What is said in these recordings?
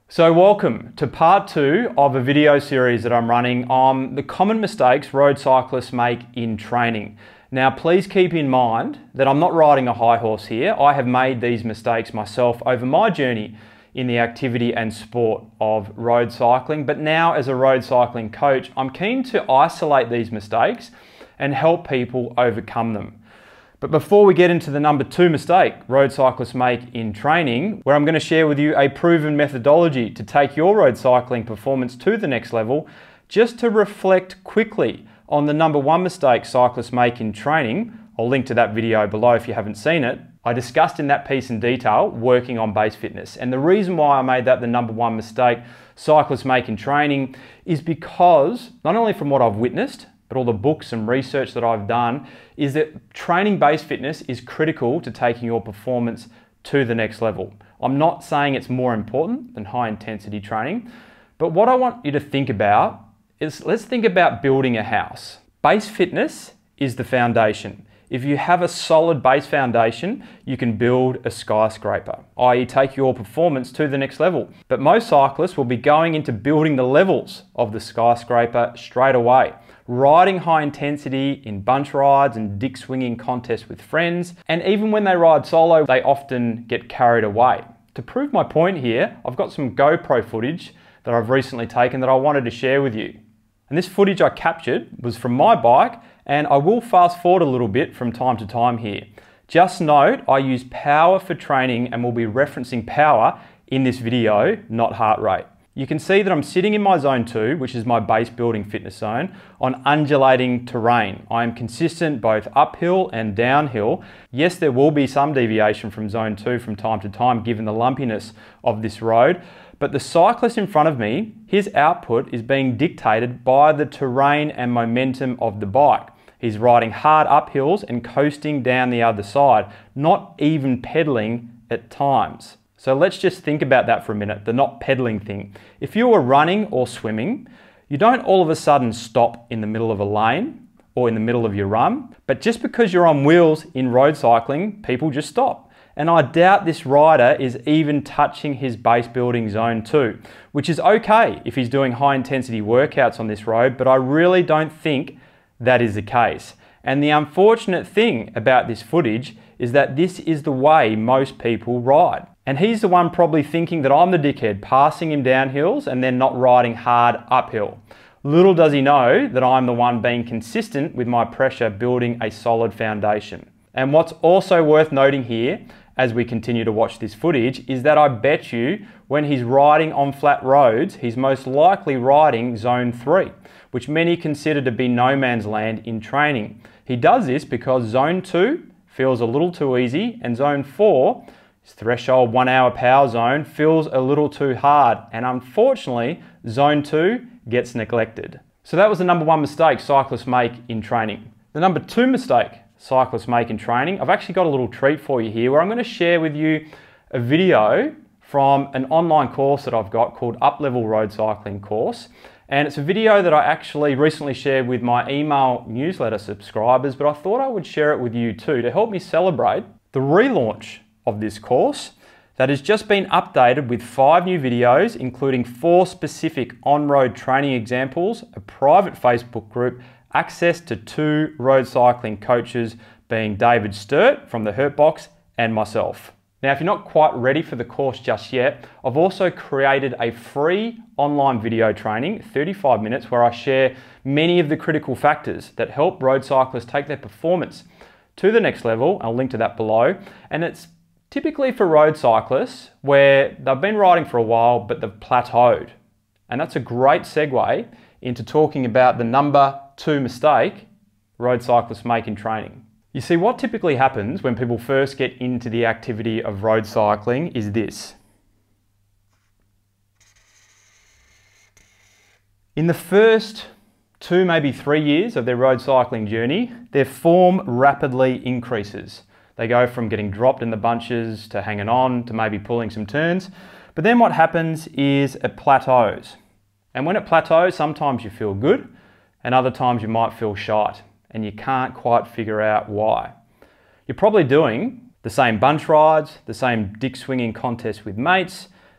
So welcome to part 2 of a video series that I'm running on the common mistakes road cyclists make in training. Now please keep in mind that I'm not riding a high horse here. I have made these mistakes myself over my journey in the activity and sport of road cycling, but now as a road cycling coach, I'm keen to isolate these mistakes and help people overcome them. But before we get into the number 2 mistake road cyclists make in training, where I'm going to share with you a proven methodology to take your road cycling performance to the next level, just to reflect quickly on the number 1 mistake cyclists make in training, I'll link to that video below if you haven't seen it. I discussed in that piece in detail working on base fitness. And the reason why I made that the number 1 mistake cyclists make in training is because, not only from what I've witnessed, but all the books and research that I've done, is that training base fitness is critical to taking your performance to the next level. I'm not saying it's more important than high intensity training, but what I want you to think about is, let's think about building a house. Base fitness is the foundation. If you have a solid base foundation, you can build a skyscraper, i.e. take your performance to the next level. But most cyclists will be going into building the levels of the skyscraper straight away, riding high intensity in bunch rides and dick swinging contests with friends. And even when they ride solo, they often get carried away. To prove my point here, I've got some GoPro footage that I've recently taken that I wanted to share with you. And this footage I captured was from my bike, and I will fast forward a little bit from time to time here. Just note, I use power for training and will be referencing power in this video, not heart rate. You can see that I'm sitting in my zone 2, which is my base building fitness zone, on undulating terrain. I am consistent both uphill and downhill. Yes, there will be some deviation from zone 2 from time to time, given the lumpiness of this road. But the cyclist in front of me, his output is being dictated by the terrain and momentum of the bike. He's riding hard uphills and coasting down the other side, not even pedaling at times. So let's just think about that for a minute, the not pedaling thing. If you were running or swimming, you don't all of a sudden stop in the middle of a lane or in the middle of your run, but just because you're on wheels in road cycling, people just stop. And I doubt this rider is even touching his base building zone 2, which is okay if he's doing high intensity workouts on this road, but I really don't think that is the case. And the unfortunate thing about this footage is that this is the way most people ride. And he's the one probably thinking that I'm the dickhead, passing him down hills and then not riding hard uphill. Little does he know that I'm the one being consistent with my pressure, building a solid foundation. And what's also worth noting here, as we continue to watch this footage, is that I bet you when he's riding on flat roads, he's most likely riding zone 3, which many consider to be no man's land in training. He does this because zone 2 feels a little too easy, and zone 4, his threshold 1 hour power zone, feels a little too hard. And unfortunately, zone 2 gets neglected. So that was the number 1 mistake cyclists make in training. The number 2 mistake cyclists make in training, I've actually got a little treat for you here where I'm going to share with you a video from an online course that I've got called Up Level Road Cycling Course. And it's a video that I actually recently shared with my email newsletter subscribers, but I thought I would share it with you too to help me celebrate the relaunch of this course that has just been updated with 5 new videos, including 4 specific on-road training examples, a private Facebook group, access to 2 road cycling coaches, being David Sturt from the Hurt Box and myself. Now, if you're not quite ready for the course just yet, I've also created a free online video training, 35 minutes, where I share many of the critical factors that help road cyclists take their performance to the next level. I'll link to that below. And it's typically for road cyclists where they've been riding for a while, but they've plateaued. And that's a great segue into talking about the number 2 mistake road cyclists make in training. You see, what typically happens when people first get into the activity of road cycling is this. In the first 2, maybe 3 years of their road cycling journey, their form rapidly increases. They go from getting dropped in the bunches to hanging on to maybe pulling some turns. But then what happens is it plateaus. And when it plateaus, sometimes you feel good and other times you might feel shite and you can't quite figure out why. You're probably doing the same bunch rides, the same dick swinging contests with mates,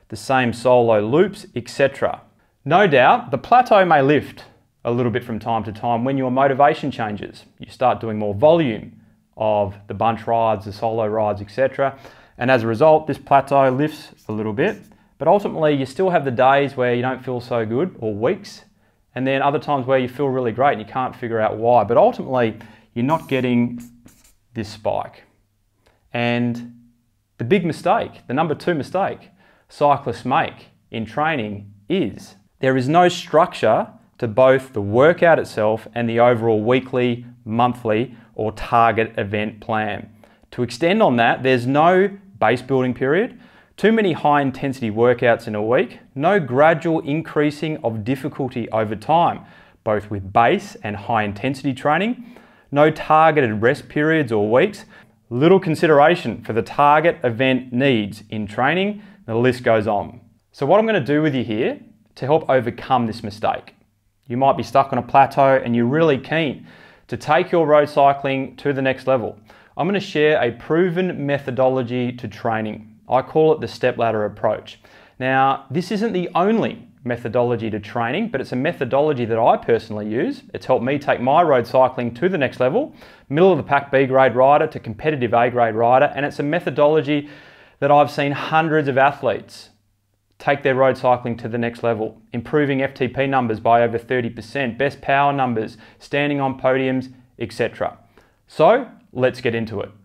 the same solo loops, etc. No doubt, the plateau may lift a little bit from time to time when your motivation changes. You start doing more volume of the bunch rides, the solo rides, etc. And as a result, this plateau lifts a little bit, but ultimately you still have the days where you don't feel so good, or weeks, and then other times where you feel really great and you can't figure out why. But ultimately, you're not getting this spike. And the big mistake, the number 2 mistake cyclists make in training is there is no structure to both the workout itself and the overall weekly, monthly, or target event plan. To extend on that, there's no base building period, too many high intensity workouts in a week, no gradual increasing of difficulty over time, both with base and high intensity training, no targeted rest periods or weeks, little consideration for the target event needs in training, the list goes on. So what I'm going to do with you here to help overcome this mistake. You might be stuck on a plateau and you're really keen to take your road cycling to the next level. I'm going to share a proven methodology to training. I call it the stepladder approach. Now, this isn't the only methodology to training, but it's a methodology that I personally use. It's helped me take my road cycling to the next level, middle of the pack B grade rider to competitive A grade rider, and it's a methodology that I've seen hundreds of athletes take their road cycling to the next level, improving FTP numbers by over 30%, best power numbers, standing on podiums, etc. So let's get into it.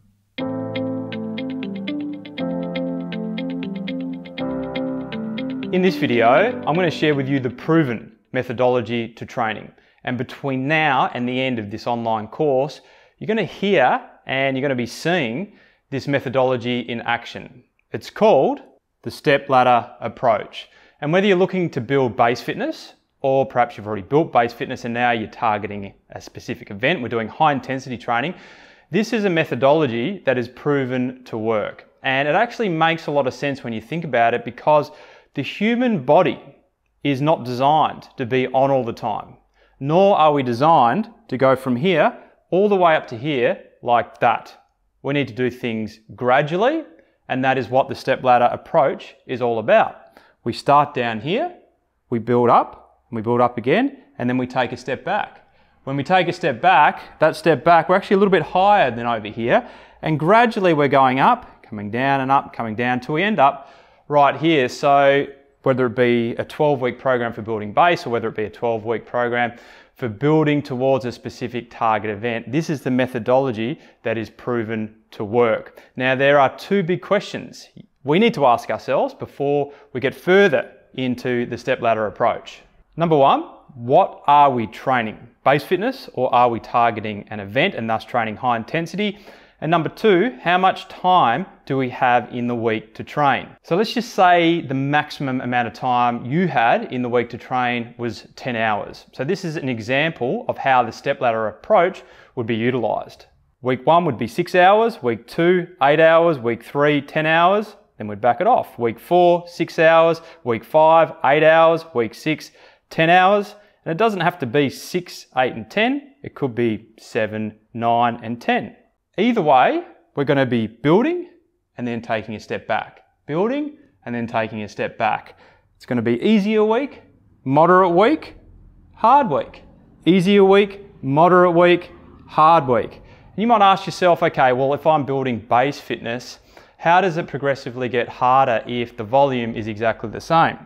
In this video, I'm going to share with you the proven methodology to training. And between now and the end of this online course, you're going to hear and you're going to be seeing this methodology in action. It's called the stepladder approach. And whether you're looking to build base fitness, or perhaps you've already built base fitness and now you're targeting a specific event, we're doing high intensity training, this is a methodology that is proven to work. And it actually makes a lot of sense when you think about it, because the human body is not designed to be on all the time, nor are we designed to go from here all the way up to here like that. We need to do things gradually, and that is what the stepladder approach is all about. We start down here, we build up, and we build up again, and then we take a step back. When we take a step back, that step back, we're actually a little bit higher than over here, and gradually we're going up, coming down and up, coming down till we end up right here. So whether it be a 12-week program for building base, or whether it be a 12-week program for building towards a specific target event, this is the methodology that is proven to work. Now, there are 2 big questions we need to ask ourselves before we get further into the stepladder approach. Number 1, what are we training? Base fitness, or are we targeting an event and thus training high intensity? And number 2, how much time do we have in the week to train? So let's just say the maximum amount of time you had in the week to train was 10 hours. So this is an example of how the stepladder approach would be utilized. Week 1 would be 6 hours, week 2, 8 hours, week 3, 10 hours, then we'd back it off. Week 4, 6 hours, week 5, 8 hours, week 6, 10 hours. And it doesn't have to be 6, 8, and 10. It could be 7, 9, and 10. Either way, we're going to be building and then taking a step back. Building and then taking a step back. It's going to be easier week, moderate week, hard week. Easier week, moderate week, hard week. And you might ask yourself, okay, well, if I'm building base fitness, how does it progressively get harder if the volume is exactly the same?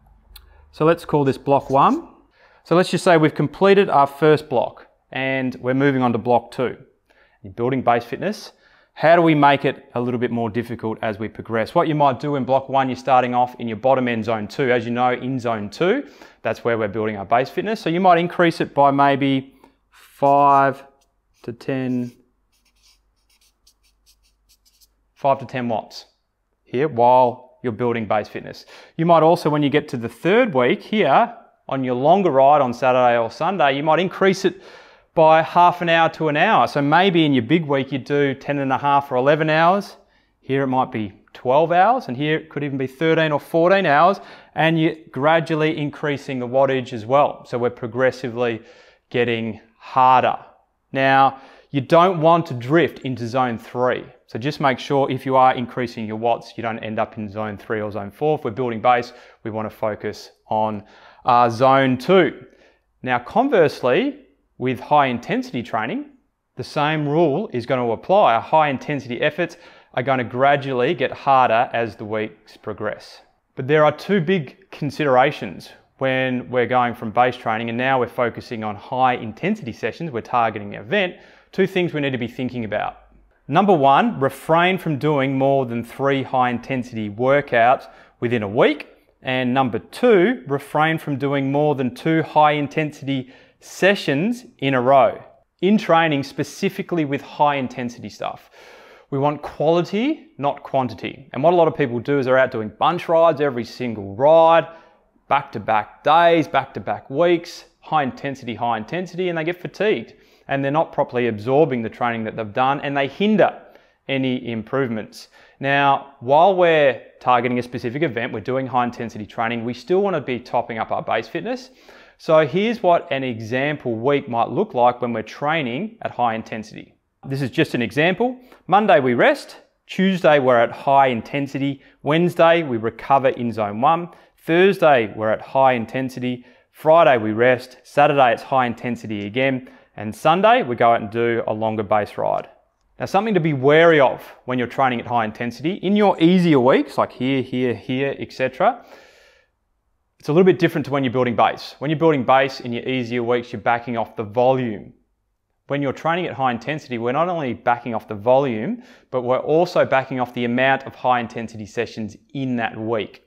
So let's call this block 1. So let's just say we've completed our first block and we're moving on to block 2. Building base fitness, how do we make it a little bit more difficult as we progress? What you might do in block 1, you're starting off in your bottom end zone 2. As you know, in zone 2, that's where we're building our base fitness. So you might increase it by maybe 5 to 10 watts here while you're building base fitness. You might also, when you get to the 3rd week here on your longer ride on Saturday or Sunday, you might increase it by half an hour to an hour. So maybe in your big week you do 10.5 or 11 hours. Here it might be 12 hours, and here it could even be 13 or 14 hours, and you're gradually increasing the wattage as well. So we're progressively getting harder. Now, you don't want to drift into zone 3. So just make sure if you are increasing your watts, you don't end up in zone 3 or zone 4. If we're building base, we want to focus on zone 2. Now, conversely, with high intensity training, the same rule is going to apply. Our high intensity efforts are going to gradually get harder as the weeks progress. But there are two big considerations when we're going from base training and now we're focusing on high intensity sessions, we're targeting an event. Two things we need to be thinking about. Number one, refrain from doing more than 3 high intensity workouts within a week. And number two, refrain from doing more than 2 high intensity sessions in a row. In training, specifically with high intensity stuff, we want quality, not quantity. And what a lot of people do is they're out doing bunch rides every single ride, back-to-back days, back-to-back weeks, high intensity, and they get fatigued. And they're not properly absorbing the training that they've done, and they hinder any improvements. Now, while we're targeting a specific event, we're doing high intensity training, we still want to be topping up our base fitness. So here's what an example week might look like when we're training at high intensity. This is just an example. Monday we rest, Tuesday we're at high intensity, Wednesday we recover in zone 1, Thursday we're at high intensity, Friday we rest, Saturday it's high intensity again, and Sunday we go out and do a longer base ride. Now, something to be wary of when you're training at high intensity, in your easier weeks, like here, etc., it's a little bit different to when you're building base. When you're building base in your easier weeks, you're backing off the volume. When you're training at high intensity, we're not only backing off the volume, but we're also backing off the amount of high intensity sessions in that week.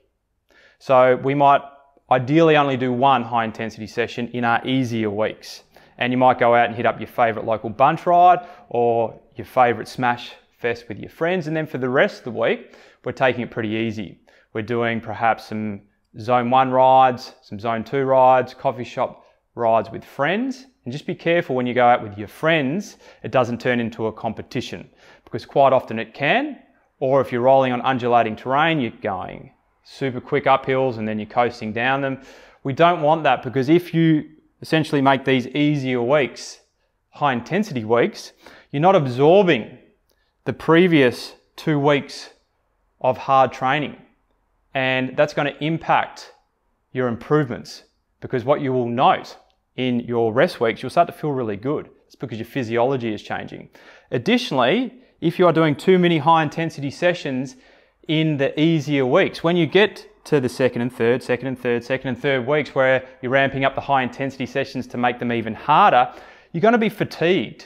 So we might ideally only do 1 high intensity session in our easier weeks. And you might go out and hit up your favorite local bunch ride or your favorite smash fest with your friends. And then for the rest of the week, we're taking it pretty easy. We're doing perhaps some zone 1 rides, some zone 2 rides, coffee shop rides with friends. And just be careful when you go out with your friends, it doesn't turn into a competition, because quite often it can. Or if you're rolling on undulating terrain, you're going super quick uphills and then you're coasting down them. We don't want that, because if you essentially make these easier weeks high intensity weeks, you're not absorbing the previous 2 weeks of hard training. And that's going to impact your improvements, because what you will note in your rest weeks, you'll start to feel really good. It's because your physiology is changing. Additionally, if you are doing too many high intensity sessions in the easier weeks, when you get to the second and third weeks where you're ramping up the high intensity sessions to make them even harder, you're going to be fatigued.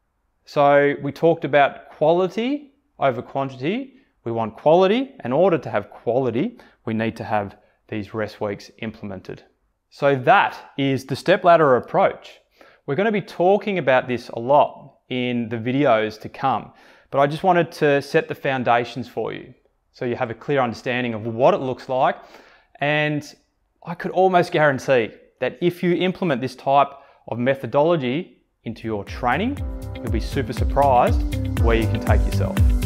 So we talked about quality over quantity. We want quality. In order to have quality, we need to have these rest weeks implemented. So that is the stepladder approach. We're going to be talking about this a lot in the videos to come, but I just wanted to set the foundations for you so you have a clear understanding of what it looks like. And I could almost guarantee that if you implement this type of methodology into your training, you'll be super surprised where you can take yourself.